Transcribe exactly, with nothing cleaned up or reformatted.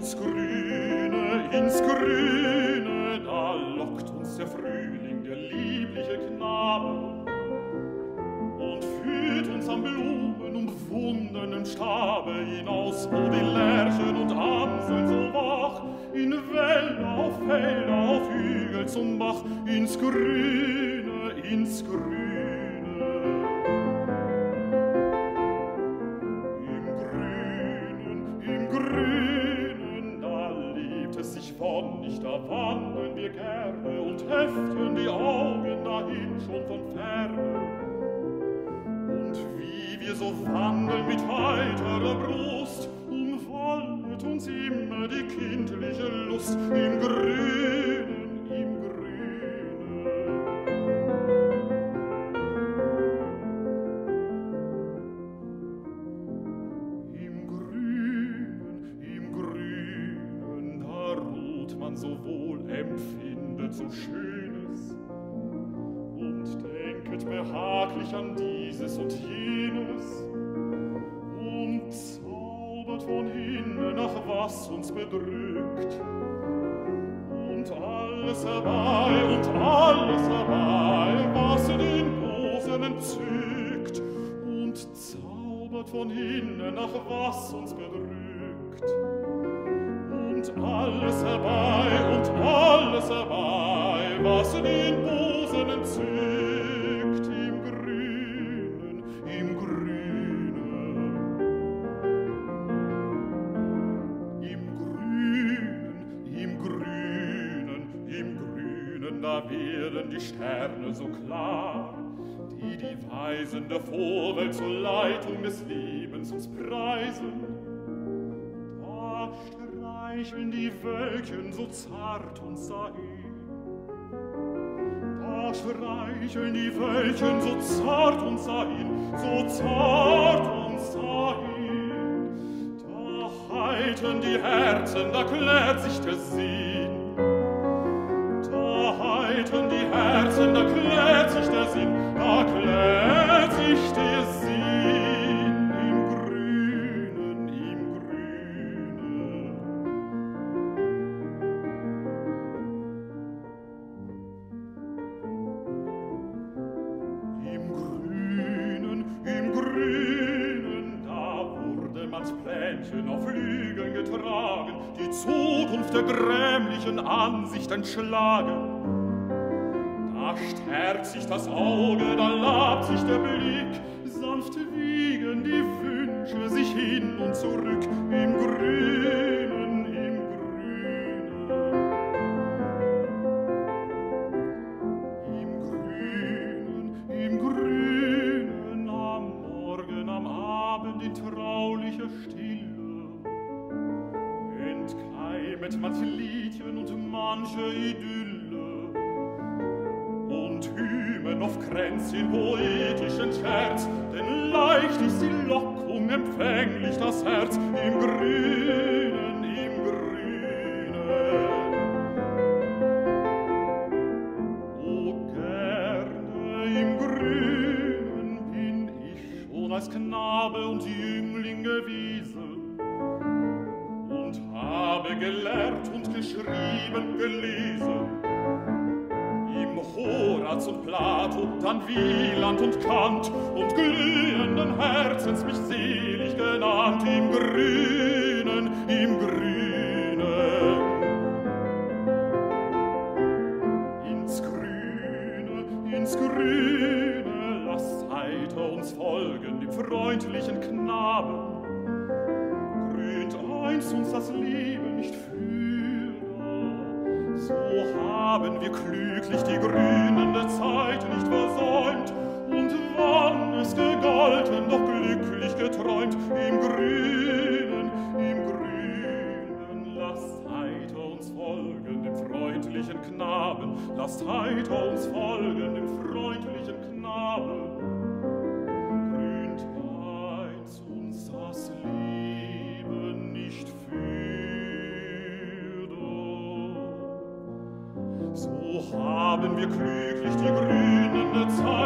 ins Grüne, ins Grüne, da lockt uns der Frühling, der liebliche Knabe, und führt uns am blumenumwundenen Stabe hinaus, wo die Lerchen und Amseln so wach, in Wälder, auf Felder, auf Hügel zum Bach, ins Grüne, ins Grüne. Nicht, da wandeln wir gerne und heften die Augen dahin schon von Ferne. Und wie wir so wandeln mit heiterer Brust, umwallet uns immer die kindliche Lust im Grünen, im Grünen. Im Grünen, im Grünen, da ruht man so wohl, empfindet so Schönes und denket behaglich an dieses und jenes und zaubert von hinnen nach was uns bedrückt und alles herbei und alles herbei, was den Busen entzückt und zaubert von hinnen nach was uns bedrückt. Und alles herbei, und alles herbei, was den Busen entzückt, im Grünen, im Grünen. Im Grünen, im Grünen, im Grünen, da werden die Sterne so klar, die die Weisen der Vorwelt zur Leitung des Lebens uns preisen. Streicheln die Wölkchen so zart uns dahin. Da streicheln die Wölkchen so zart uns dahin, so zart uns dahin. Da heitern die Herzen, da klärt sich der Sinn. Da heitern die Herzen, da klärt sich der Sinn, da klärt sich der Sinn. Auf Flügeln getragen, die Zukunft der grämlichen Ansicht entschlagen. Da stärkt sich das Auge, da labt sich der Blick, sanft wiegen die Wünsche sich hin und zurück, im Grünen, im Grünen. Im Grünen, im Grünen, am Morgen, am Abend in traulicher Stille entkeimet manche Liedchen und manche Idylle und hümen auf Kränzchen poetischen Scherz, denn leicht ist die Lockung, empfänglich das Herz, im Grünen, im Grünen. O gerne im Grünen bin ich schon als Knabe und Jüngling gewesen und habe gelernt und geschrieben, gelesen. Im Horaz und Plato, dann Wieland und Kant und glühenden Herzens mich selig genannt, im Grünen, im Grünen. Ins Grüne, ins Grüne, lasst heiter uns folgen, dem freundlichen Knaben. Grünt einst uns das Leben nicht führe, so haben wir klüglich die grünende Zeit nicht versäumt und wann es gegolten, doch glücklich geträumt, im Grünen, im Grünen. Lasst heiter uns folgen, dem freundlichen Knaben, lasst heiter uns folgen, dem freundlichen Knaben. Grünt einst uns das Leben nicht fürder, so haben wir klüglich die grünende Zeit